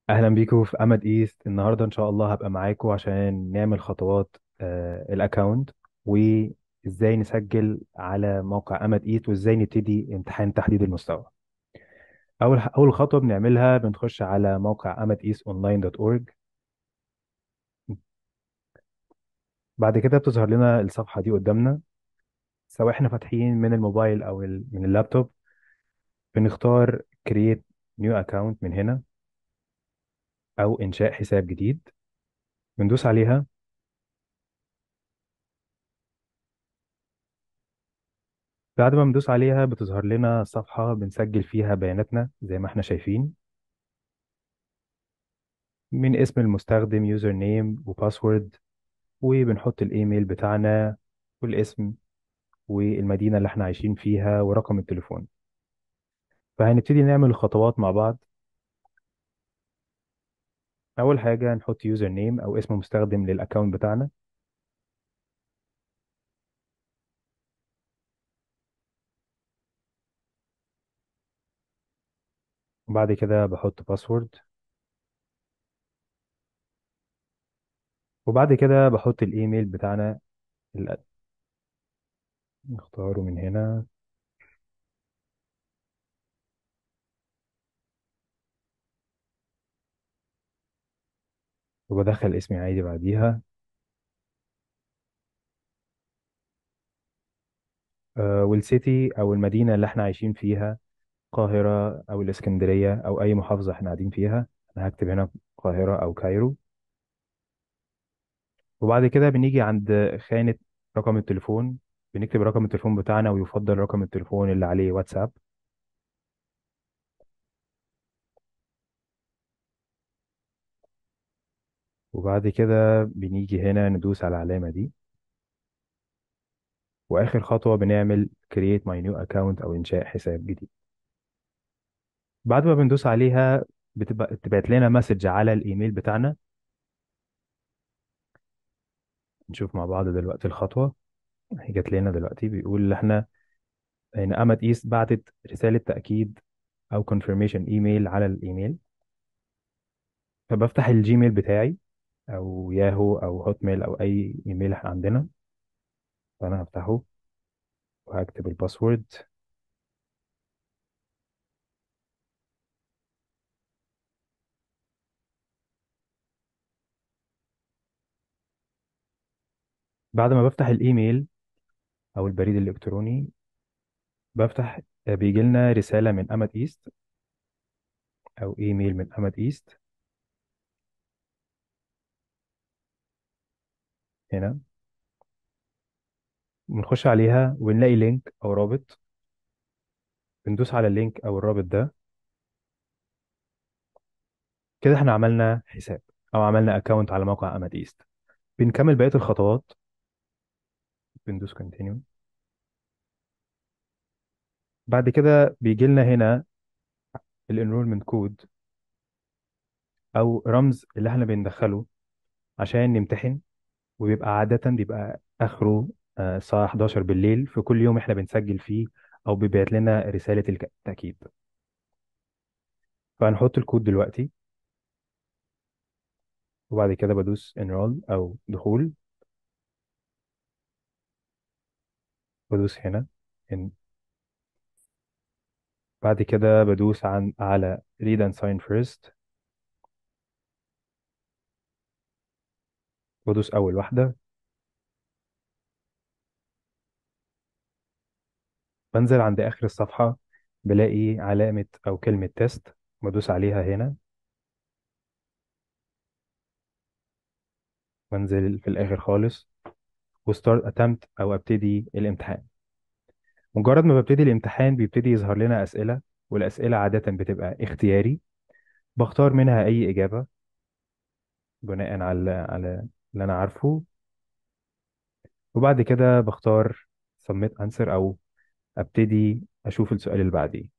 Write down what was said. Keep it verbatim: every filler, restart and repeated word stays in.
اهلا بيكم في امد ايست. النهارده ان شاء الله هبقى معاكم عشان نعمل خطوات آه الاكونت، وازاي نسجل على موقع امد ايست، وازاي نبتدي امتحان تحديد المستوى. اول اول خطوه بنعملها بنخش على موقع امد ايست اونلاين دوت اورج. بعد كده بتظهر لنا الصفحه دي قدامنا، سواء احنا فاتحين من الموبايل او ال- من اللابتوب. بنختار create new account من هنا، او انشاء حساب جديد. بندوس عليها. بعد ما بندوس عليها بتظهر لنا صفحة بنسجل فيها بياناتنا زي ما احنا شايفين، من اسم المستخدم، يوزر نيم وباسورد، وبنحط الايميل بتاعنا والاسم والمدينة اللي احنا عايشين فيها ورقم التليفون. فهنبتدي نعمل الخطوات مع بعض. أول حاجة نحط يوزر نيم أو اسم مستخدم للأكونت بتاعنا. وبعد كده بحط باسورد. وبعد كده بحط الايميل بتاعنا اللي نختاره من هنا. وبدخل اسمي عادي بعديها. آه، والسيتي أو المدينة اللي احنا عايشين فيها، القاهرة أو الإسكندرية أو أي محافظة احنا قاعدين فيها. أنا هكتب هنا القاهرة أو كايرو. وبعد كده بنيجي عند خانة رقم التليفون، بنكتب رقم التليفون بتاعنا، ويفضل رقم التليفون اللي عليه واتساب. وبعد كده بنيجي هنا ندوس على العلامة دي. وآخر خطوة بنعمل create my new account أو إنشاء حساب جديد. بعد ما بندوس عليها بتبقى تبعت لنا مسج على الإيميل بتاعنا. نشوف مع بعض دلوقتي الخطوة. هي جات لنا دلوقتي بيقول إن احنا ان امت ايست بعتت رسالة تأكيد او confirmation ايميل على الايميل. فبفتح الجيميل بتاعي او ياهو او هوت ميل او اي ايميل احنا عندنا. فانا هفتحه وهكتب الباسورد. بعد ما بفتح الايميل او البريد الالكتروني، بفتح بيجي لنا رسالة من امت ايست او ايميل من امت ايست هنا. بنخش عليها ونلاقي لينك او رابط. بندوس على اللينك او الرابط ده. كده احنا عملنا حساب او عملنا اكونت على موقع امت ايست. بنكمل بقية الخطوات. بندوس continue. بعد كده بيجي لنا هنا الانرولمنت كود او رمز اللي احنا بندخله عشان نمتحن. وبيبقى عادة بيبقى اخره آه، الساعة حداشر بالليل في كل يوم احنا بنسجل فيه، او بيبعت لنا رسالة الك- التأكيد. فهنحط الكود دلوقتي. وبعد كده بدوس انرول او دخول. بدوس هنا إن. بعد كده بدوس عن على read and sign first. بدوس اول واحدة. بنزل عند اخر الصفحة، بلاقي علامة او كلمة تيست. بدوس عليها هنا. بنزل في الاخر خالص وستارت اتمpt او ابتدي الامتحان. مجرد ما ببتدي الامتحان بيبتدي يظهر لنا اسئله، والاسئله عاده بتبقى اختياري. بختار منها اي اجابه بناء على على اللي انا عارفه. وبعد كده بختار submit answer او ابتدي اشوف السؤال اللي بعديه.